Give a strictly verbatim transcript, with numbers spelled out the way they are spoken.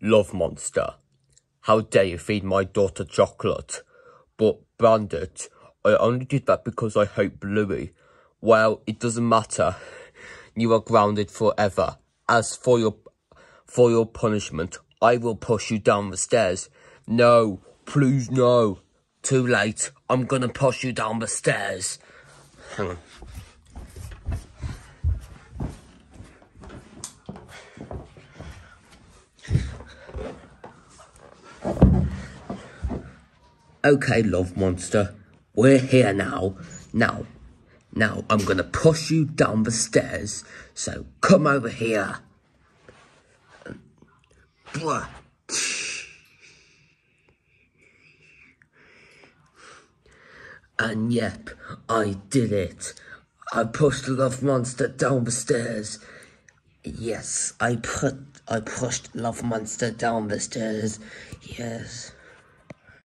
Love Monster, how dare you feed my daughter chocolate? But Bandit, I only did that because I hate Bluey. Well, it doesn't matter. You are grounded forever. As for your for your punishment, I will push you down the stairs. No, please no. Too late. I'm gonna push you down the stairs. Hang on. Okay, Love Monster, we're here now. Now, now I'm gonna push you down the stairs. So come over here. And yep, I did it. I pushed Love Monster down the stairs. Yes, I put I pushed Love Monster down the stairs. Yes.